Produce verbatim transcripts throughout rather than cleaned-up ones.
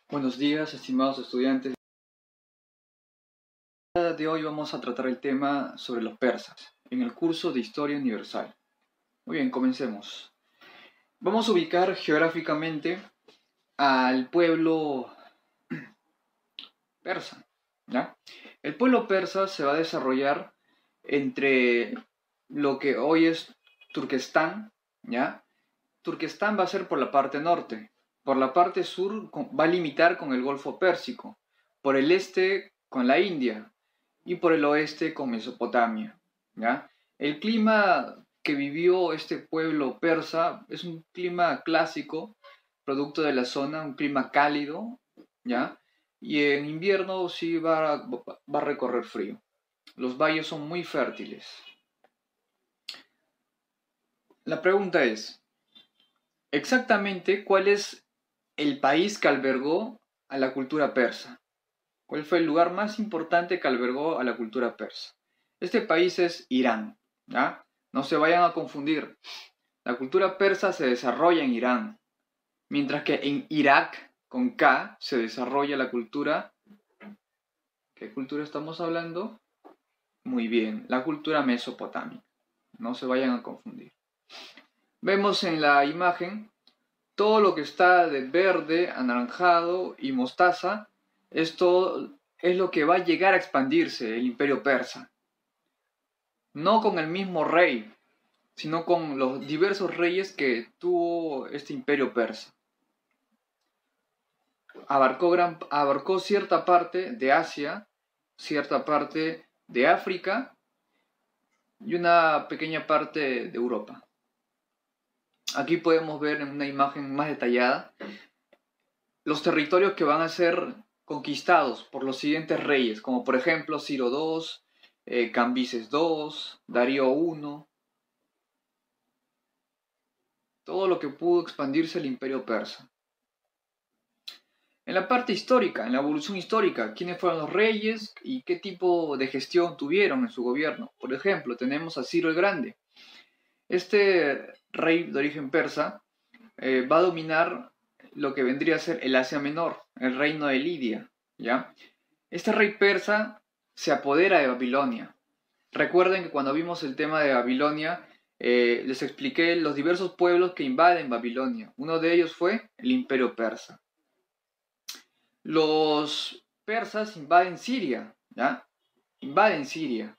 Buenos días, estimados estudiantes. El día de hoy vamos a tratar el tema sobre los persas en el curso de Historia Universal. Muy bien, comencemos. Vamos a ubicar geográficamente al pueblo persa, ¿ya? El pueblo persa se va a desarrollar entre lo que hoy es Turquestán, ¿ya? Turquestán va a ser por la parte norte. Por la parte sur va a limitar con el Golfo Pérsico. Por el este con la India. Y por el oeste con Mesopotamia, ¿ya? El clima que vivió este pueblo persa es un clima clásico, producto de la zona, un clima cálido, ¿ya? Y en invierno sí va, va a recorrer frío. Los valles son muy fértiles. La pregunta es, exactamente, ¿cuál es el país que albergó a la cultura persa? ¿Cuál fue el lugar más importante que albergó a la cultura persa? Este país es Irán, ¿ya? No se vayan a confundir. La cultura persa se desarrolla en Irán, mientras que en Irak, con K, se desarrolla la cultura... ¿Qué cultura estamos hablando? Muy bien, la cultura mesopotámica. No se vayan a confundir. Vemos en la imagen todo lo que está de verde, anaranjado y mostaza. Esto es lo que va a llegar a expandirse el imperio persa. No con el mismo rey, sino con los diversos reyes que tuvo este imperio persa. Abarcó, gran, abarcó cierta parte de Asia, cierta parte de África y una pequeña parte de Europa. Aquí podemos ver en una imagen más detallada los territorios que van a ser conquistados por los siguientes reyes, como por ejemplo Ciro segundo, eh, Cambises segundo, Darío primero, todo lo que pudo expandirse el imperio persa. En la parte histórica, en la evolución histórica, ¿quiénes fueron los reyes y qué tipo de gestión tuvieron en su gobierno? Por ejemplo, tenemos a Ciro el Grande. Este rey de origen persa eh, va a dominar lo que vendría a ser el Asia Menor, el reino de Lidia, ¿ya? Este rey persa se apodera de Babilonia. Recuerden que cuando vimos el tema de Babilonia, eh, les expliqué los diversos pueblos que invaden Babilonia. Uno de ellos fue el imperio persa. Los persas invaden Siria, ¿ya? Invaden Siria.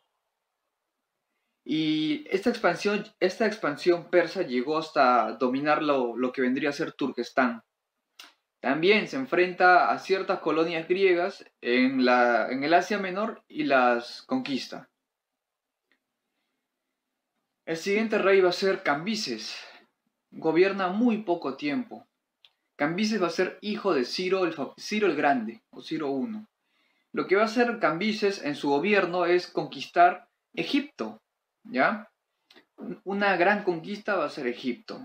Y esta expansión, esta expansión persa llegó hasta dominar lo, lo que vendría a ser Turquestán. También se enfrenta a ciertas colonias griegas en, la, en el Asia Menor y las conquista. El siguiente rey va a ser Cambises. Gobierna muy poco tiempo. Cambises va a ser hijo de Ciro el, Ciro el Grande, o Ciro primero. Lo que va a hacer Cambises en su gobierno es conquistar Egipto, ¿ya? Una gran conquista va a ser Egipto.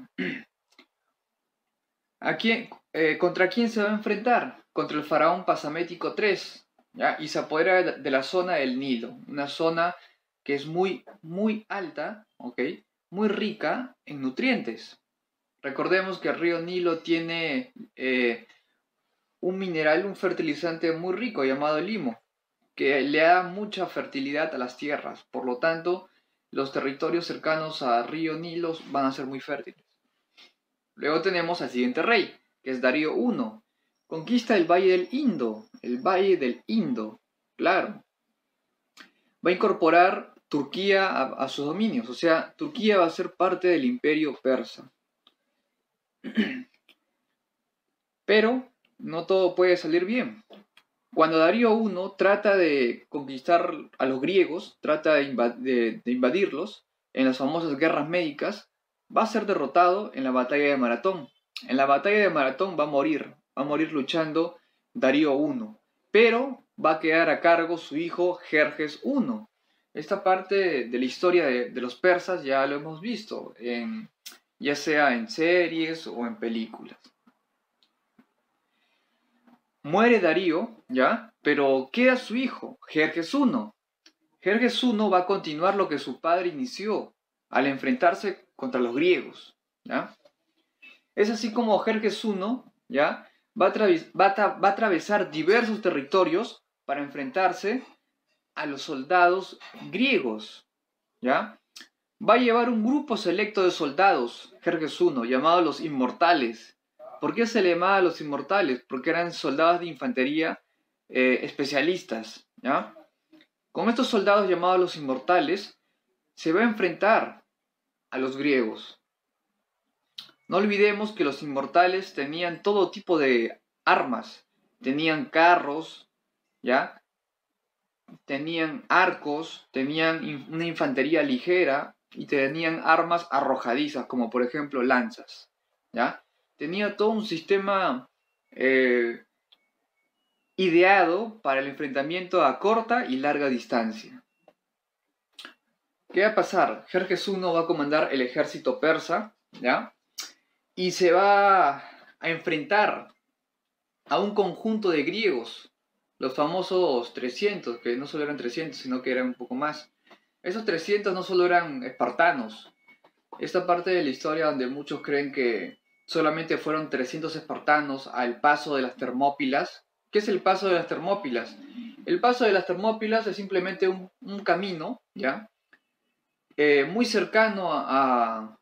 ¿A quién, eh, ¿Contra quién se va a enfrentar? Contra el faraón Pasamético tercero, ¿ya? Y se apodera de la zona del Nilo, una zona que es muy, muy alta, ¿ok? Muy rica en nutrientes. Recordemos que el río Nilo tiene eh, un mineral, un fertilizante muy rico llamado limo, que le da mucha fertilidad a las tierras. Por lo tanto, los territorios cercanos al río Nilo van a ser muy fértiles. Luego tenemos al siguiente rey, que es Darío primero. Conquista el Valle del Indo, el Valle del Indo, claro. Va a incorporar Turquía a, a sus dominios, o sea, Turquía va a ser parte del imperio persa. Pero no todo puede salir bien. Cuando Darío primero trata de conquistar a los griegos, trata de, invad de, de invadirlos en las famosas guerras médicas, va a ser derrotado en la batalla de Maratón. En la batalla de Maratón va a morir, va a morir luchando Darío primero, pero va a quedar a cargo su hijo Jerjes primero. Esta parte de la historia de, de los persas ya lo hemos visto, en, ya sea en series o en películas. Muere Darío, ¿ya? Pero queda su hijo, Jerjes primero. Jerjes primero va a continuar lo que su padre inició al enfrentarse contra los griegos, ¿ya? Es así como Jerjes primero, ¿ya? va a, va, a va a atravesar diversos territorios para enfrentarse a los soldados griegos, ¿ya? Va a llevar un grupo selecto de soldados, Jerjes I, llamados los Inmortales. ¿Por qué se le llamaba los Inmortales? Porque eran soldados de infantería eh, especialistas, ¿ya? Con estos soldados llamados los Inmortales, se va a enfrentar a los griegos. No olvidemos que los Inmortales tenían todo tipo de armas. Tenían carros, ¿ya? Tenían arcos, tenían una infantería ligera y tenían armas arrojadizas, como por ejemplo lanzas, ¿ya? Tenía todo un sistema eh, ideado para el enfrentamiento a corta y larga distancia. ¿Qué va a pasar? Jerjes I va a comandar el ejército persa, ¿ya? Y se va a enfrentar a un conjunto de griegos, los famosos trescientos, que no solo eran trescientos, sino que eran un poco más. Esos trescientos no solo eran espartanos. Esta parte de la historia donde muchos creen que solamente fueron trescientos espartanos al paso de las Termópilas. ¿Qué es el paso de las Termópilas? El paso de las Termópilas es simplemente un, un camino, ¿ya? Eh, muy cercano a, a,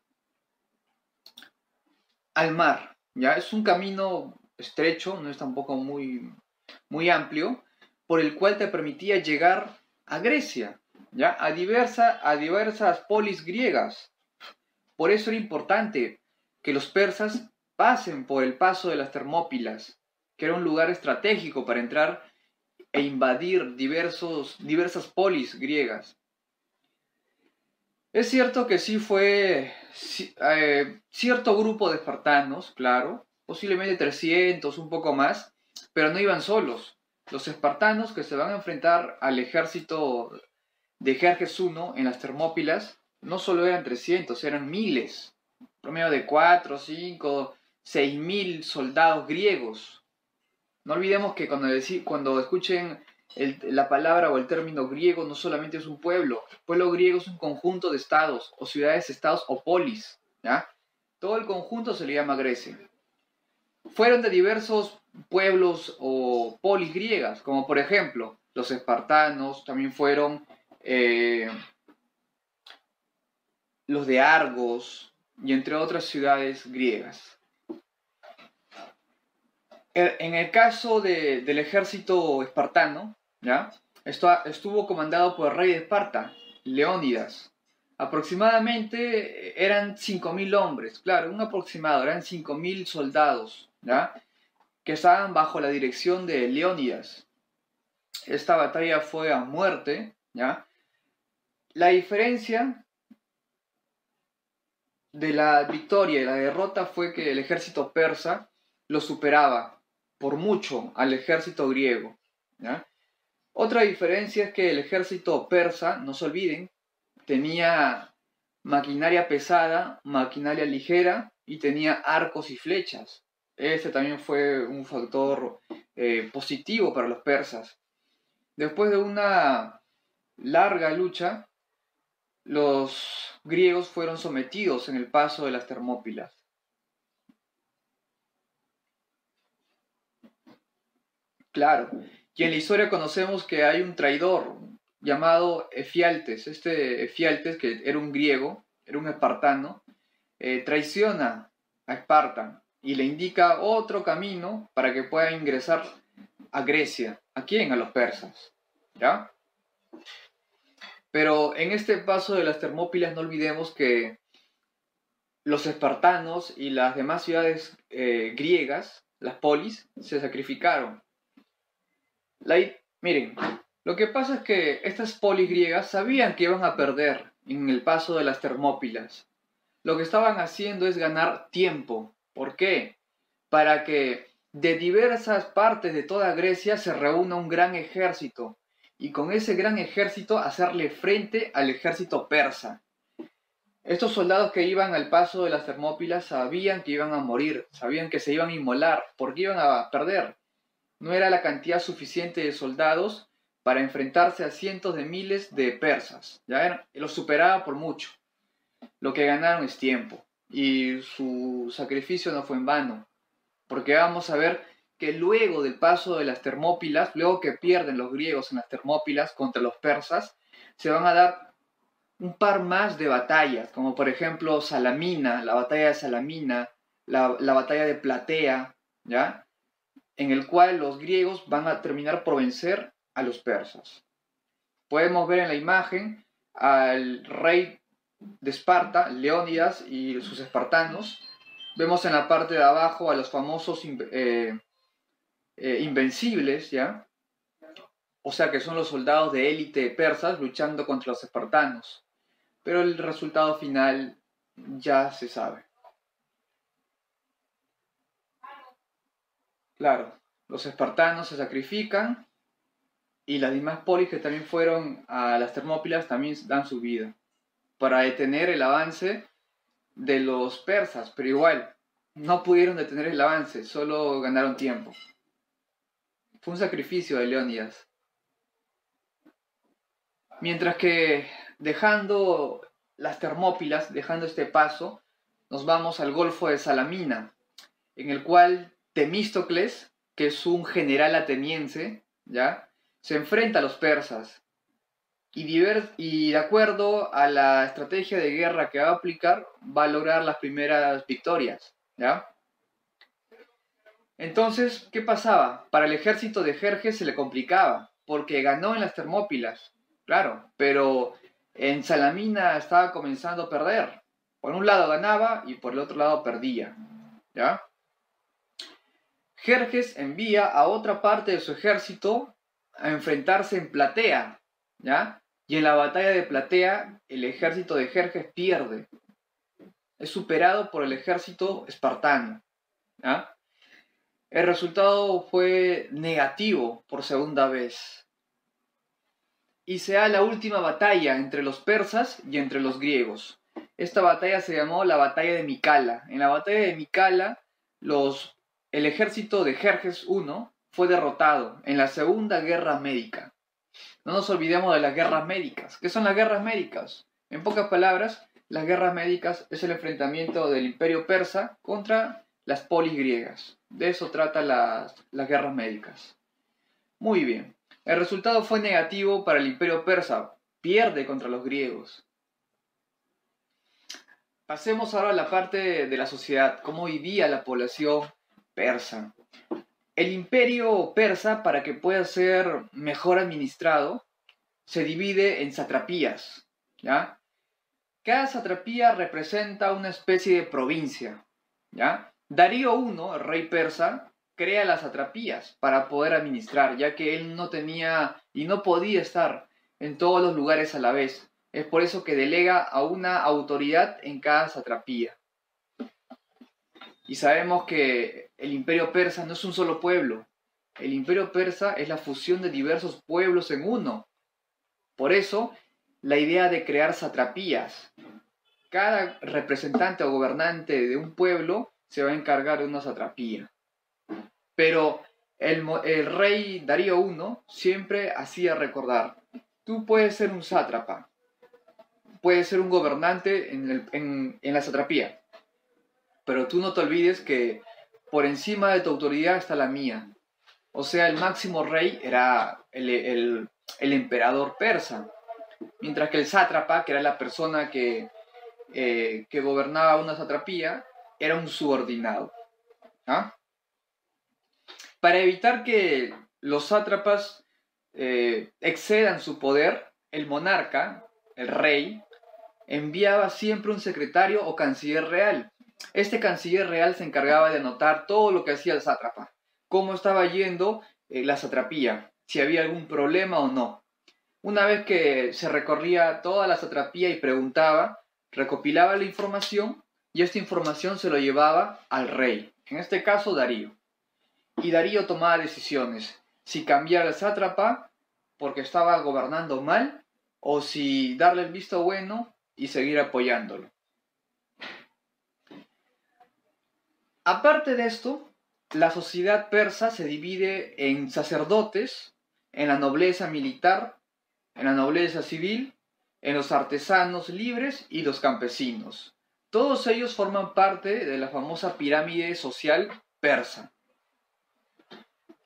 al mar, ¿ya? Es un camino estrecho, no es tampoco muy, muy amplio, por el cual te permitía llegar a Grecia, ¿ya? A, diversa, a diversas polis griegas. Por eso era importante que los persas pasen por el paso de las Termópilas, que era un lugar estratégico para entrar e invadir diversos, diversas polis griegas. Es cierto que sí fue eh, cierto grupo de espartanos, claro, posiblemente trescientos, un poco más, pero no iban solos. Los espartanos que se van a enfrentar al ejército de Jerjes I en las Termópilas no solo eran trescientos, eran miles, promedio de cuatro, cinco, seis mil soldados griegos. No olvidemos que cuando, cuando escuchen el, la palabra o el término griego, no solamente es un pueblo. El pueblo griego es un conjunto de estados, o ciudades, estados, o polis, ¿ya? Todo el conjunto se le llama Grecia. Fueron de diversos pueblos o polis griegas, como por ejemplo los espartanos, también fueron eh, los de Argos, y entre otras ciudades griegas. En el caso de, del ejército espartano, ¿ya? Esto estuvo comandado por el rey de Esparta, Leónidas. Aproximadamente eran cinco mil hombres, claro, un aproximado, eran cinco mil soldados, ¿ya? Que estaban bajo la dirección de Leónidas. Esta batalla fue a muerte, ¿ya? La diferencia de la victoria y la derrota fue que el ejército persa lo superaba por mucho al ejército griego, ¿ya? Otra diferencia es que el ejército persa, no se olviden, tenía maquinaria pesada, maquinaria ligera y tenía arcos y flechas. Este también fue un factor eh, positivo para los persas. Después de una larga lucha, los griegos fueron sometidos en el paso de las Termópilas. Claro, y en la historia conocemos que hay un traidor llamado Efialtes. Este Efialtes, que era un griego, era un espartano, eh, traiciona a Esparta y le indica otro camino para que pueda ingresar a Grecia. ¿A quién? A los persas, ¿ya? Pero en este paso de las Termópilas no olvidemos que los espartanos y las demás ciudades eh, griegas, las polis, se sacrificaron. La, miren, lo que pasa es que estas polis griegas sabían que iban a perder en el paso de las Termópilas. Lo que estaban haciendo es ganar tiempo. ¿Por qué? Para que de diversas partes de toda Grecia se reúna un gran ejército y con ese gran ejército hacerle frente al ejército persa. Estos soldados que iban al paso de las Termópilas sabían que iban a morir, sabían que se iban a inmolar, porque iban a perder. No era la cantidad suficiente de soldados para enfrentarse a cientos de miles de persas. Ya eran, los superaba por mucho. Lo que ganaron es tiempo. Y su sacrificio no fue en vano. Porque vamos a ver que luego del paso de las Termópilas, luego que pierden los griegos en las Termópilas contra los persas, se van a dar un par más de batallas, como por ejemplo Salamina, la batalla de Salamina, la, la batalla de Platea, ¿ya? En el cual los griegos van a terminar por vencer a los persas. Podemos ver en la imagen al rey de Esparta, Leónidas, y sus espartanos. Vemos en la parte de abajo a los famosos eh, eh, invencibles, ¿ya? O sea que son los soldados de élite persas luchando contra los espartanos. Pero el resultado final ya se sabe. Claro, los espartanos se sacrifican y las demás polis que también fueron a las Termópilas también dan su vida para detener el avance de los persas, pero igual no pudieron detener el avance, solo ganaron tiempo. Fue un sacrificio de Leónidas. Mientras que dejando las Termópilas, dejando este paso, nos vamos al Golfo de Salamina, en el cual Temístocles, que es un general ateniense, ¿ya?, se enfrenta a los persas. Y, diver y de acuerdo a la estrategia de guerra que va a aplicar, va a lograr las primeras victorias, ¿ya? Entonces, ¿qué pasaba? Para el ejército de Jerjes se le complicaba, porque ganó en las Termópilas, claro, pero en Salamina estaba comenzando a perder. Por un lado ganaba y por el otro lado perdía, ¿ya? Jerjes envía a otra parte de su ejército a enfrentarse en Platea, ¿ya? Y en la batalla de Platea, el ejército de Jerjes pierde. Es superado por el ejército espartano, ¿ya? El resultado fue negativo por segunda vez. Y se da la última batalla entre los persas y entre los griegos. Esta batalla se llamó la batalla de Micala. En la batalla de Micala, los, el ejército de Jerjes I fue derrotado en la Segunda Guerra Médica. No nos olvidemos de las guerras médicas. ¿Qué son las guerras médicas? En pocas palabras, las guerras médicas es el enfrentamiento del imperio persa contra las polis griegas. De eso trata las, las guerras médicas. Muy bien. El resultado fue negativo para el imperio persa. Pierde contra los griegos. Pasemos ahora a la parte de la sociedad. ¿Cómo vivía la población persa? El imperio persa, para que pueda ser mejor administrado, se divide en satrapías, ¿ya? Cada satrapía representa una especie de provincia, ¿ya? Darío I, el rey persa, crea las satrapías para poder administrar, ya que él no tenía y no podía estar en todos los lugares a la vez. Es por eso que delega a una autoridad en cada satrapía. Y sabemos que el imperio persa no es un solo pueblo. El imperio persa es la fusión de diversos pueblos en uno. Por eso, la idea de crear satrapías. Cada representante o gobernante de un pueblo se va a encargar de una satrapía. Pero el, el rey Darío I siempre hacía recordar, tú puedes ser un sátrapa, puedes ser un gobernante en, el, en, en la satrapía, pero tú no te olvides que por encima de tu autoridad está la mía. O sea, el máximo rey era el, el, el emperador persa, mientras que el sátrapa, que era la persona que, eh, que gobernaba una satrapía, era un subordinado. ¿Ah? Para evitar que los sátrapas eh, excedan su poder, el monarca, el rey, enviaba siempre un secretario o canciller real. Este canciller real se encargaba de anotar todo lo que hacía el sátrapa, cómo estaba yendo eh, la satrapía, si había algún problema o no. Una vez que se recorría toda la satrapía y preguntaba, recopilaba la información y esta información se lo llevaba al rey, en este caso Darío. Y Darío tomaba decisiones, si cambiar al sátrapa porque estaba gobernando mal o si darle el visto bueno y seguir apoyándolo. Aparte de esto, la sociedad persa se divide en sacerdotes, en la nobleza militar, en la nobleza civil, en los artesanos libres y los campesinos. Todos ellos forman parte de la famosa pirámide social persa.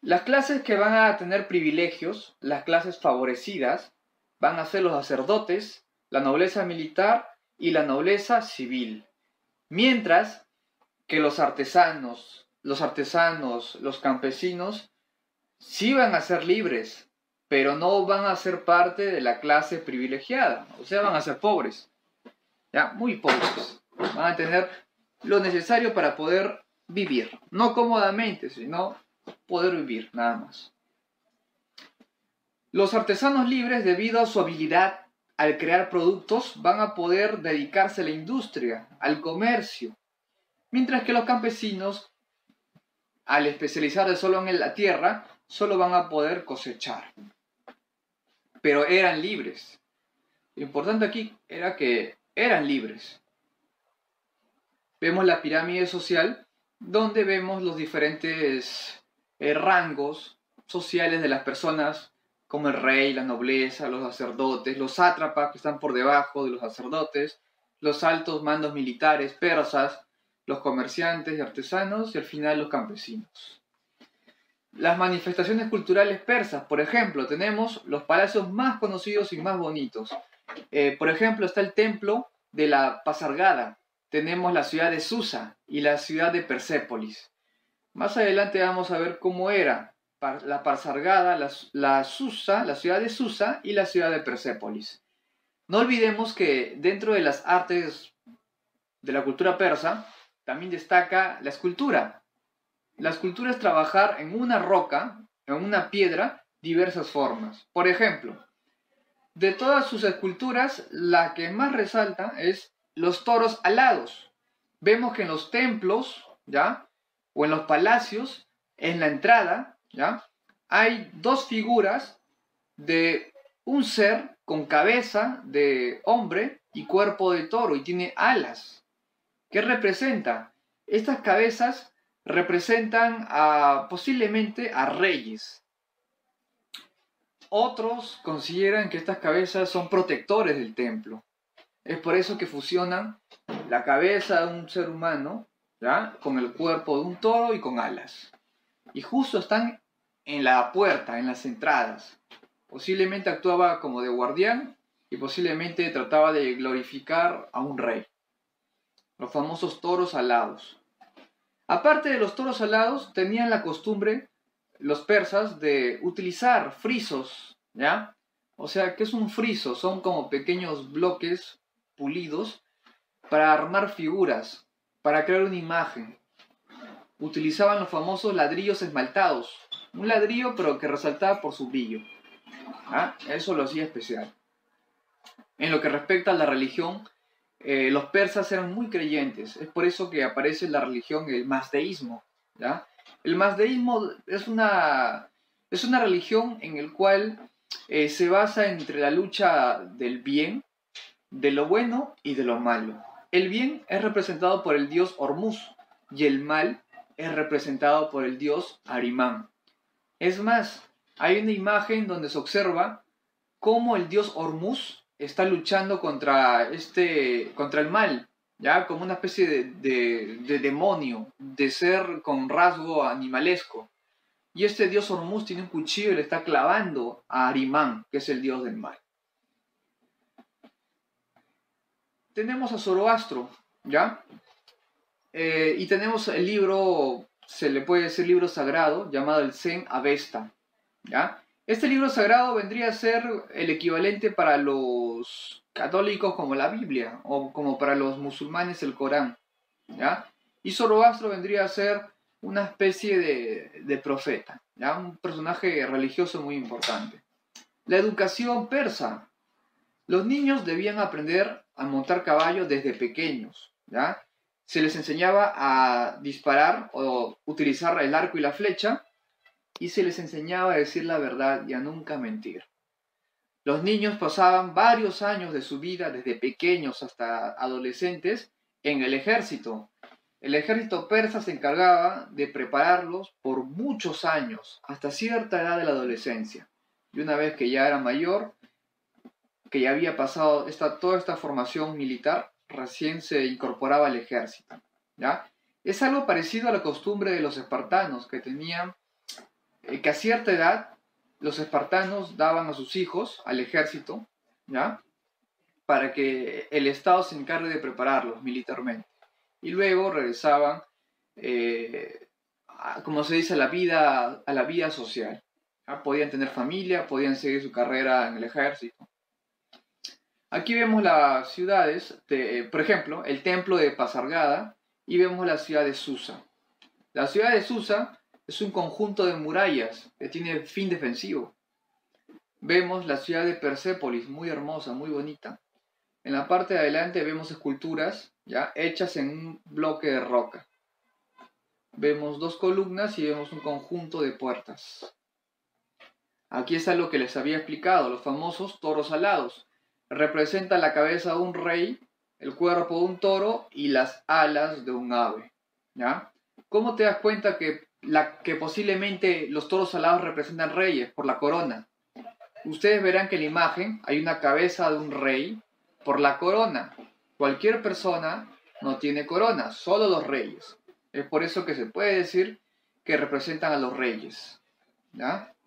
Las clases que van a tener privilegios, las clases favorecidas, van a ser los sacerdotes, la nobleza militar y la nobleza civil. Mientras que los artesanos, los artesanos, los campesinos, sí van a ser libres, pero no van a ser parte de la clase privilegiada, o sea, van a ser pobres, ¿ya? Muy pobres. Van a tener lo necesario para poder vivir, no cómodamente, sino poder vivir, nada más. Los artesanos libres, debido a su habilidad al crear productos, van a poder dedicarse a la industria, al comercio, mientras que los campesinos, al especializarse solo en la tierra, solo van a poder cosechar. Pero eran libres. Lo importante aquí era que eran libres. Vemos la pirámide social, donde vemos los diferentes eh, rangos sociales de las personas, como el rey, la nobleza, los sacerdotes, los sátrapas que están por debajo de los sacerdotes, los altos mandos militares persas, los comerciantes y artesanos, y al final los campesinos. Las manifestaciones culturales persas, por ejemplo, tenemos los palacios más conocidos y más bonitos. Eh, por ejemplo, está el templo de la Pasargada, tenemos la ciudad de Susa y la ciudad de Persépolis. Más adelante vamos a ver cómo era la Pasargada, la, la Susa, la ciudad de Susa y la ciudad de Persépolis. No olvidemos que dentro de las artes de la cultura persa también destaca la escultura. La escultura es trabajar en una roca, en una piedra, diversas formas. Por ejemplo, de todas sus esculturas, la que más resalta es los toros alados. Vemos que en los templos, ¿ya?, o en los palacios, en la entrada, ¿ya?, hay dos figuras de un ser con cabeza de hombre y cuerpo de toro, y tiene alas. ¿Qué representa? Estas cabezas representan a, posiblemente a reyes. Otros consideran que estas cabezas son protectores del templo. Es por eso que fusionan la cabeza de un ser humano, ¿ya?, con el cuerpo de un toro y con alas. Y justo están en la puerta, en las entradas. Posiblemente actuaba como de guardián y posiblemente trataba de glorificar a un rey. Los famosos toros alados. Aparte de los toros alados, tenían la costumbre los persas de utilizar frisos, ¿ya? O sea, ¿qué es un friso? Son como pequeños bloques pulidos para armar figuras, para crear una imagen. Utilizaban los famosos ladrillos esmaltados. Un ladrillo pero que resaltaba por su brillo. ¿Ah? Eso lo hacía especial. En lo que respecta a la religión, eh, los persas eran muy creyentes. Es por eso que aparece la religión, el mazdeísmo, ¿ya? El mazdeísmo es una, es una religión en la cual eh, se basa entre la lucha del bien, de lo bueno y de lo malo. El bien es representado por el dios Hormuz y el mal es representado por el dios Ahriman. Es más, hay una imagen donde se observa cómo el dios Hormuz está luchando contra, este, contra el mal, ¿ya? Como una especie de, de, de demonio, de ser con rasgo animalesco. Y este dios Hormuz tiene un cuchillo y le está clavando a Ahriman, que es el dios del mal. Tenemos a Zoroastro, ¿ya? Eh, y tenemos el libro, se le puede decir libro sagrado, llamado el Zen Avesta, ¿ya? Este libro sagrado vendría a ser el equivalente para los católicos como la Biblia, o como para los musulmanes el Corán, ¿ya? Y Zoroastro vendría a ser una especie de, de profeta, ¿ya? Un personaje religioso muy importante. La educación persa. Los niños debían aprender a montar caballo desde pequeños, ¿ya? Se les enseñaba a disparar o utilizar el arco y la flecha, y se les enseñaba a decir la verdad y a nunca mentir. Los niños pasaban varios años de su vida, desde pequeños hasta adolescentes, en el ejército. El ejército persa se encargaba de prepararlos por muchos años, hasta cierta edad de la adolescencia. Y una vez que ya era mayor, que ya había pasado esta, toda esta formación militar, recién se incorporaba al ejército, ¿ya? Es algo parecido a la costumbre de los espartanos, que tenían eh, que a cierta edad los espartanos daban a sus hijos al ejército, ¿ya? Para que el Estado se encargue de prepararlos militarmente. Y luego regresaban, eh, a, como se dice, a la vida, a la vida social. ¿Ya? Podían tener familia, podían seguir su carrera en el ejército. Aquí vemos las ciudades, de, por ejemplo, el templo de Pasargada, y vemos la ciudad de Susa. La ciudad de Susa es un conjunto de murallas que tiene fin defensivo. Vemos la ciudad de Persépolis, muy hermosa, muy bonita. En la parte de adelante vemos esculturas, ¿ya? Hechas en un bloque de roca. Vemos dos columnas y vemos un conjunto de puertas. Aquí está lo que les había explicado, los famosos toros alados. Representa la cabeza de un rey, el cuerpo de un toro y las alas de un ave, ¿ya? ¿Cómo te das cuenta que, la, que posiblemente los toros alados representan reyes? Por la corona. Ustedes verán que en la imagen hay una cabeza de un rey por la corona. Cualquier persona no tiene corona, solo los reyes. Es por eso que se puede decir que representan a los reyes, ¿ya?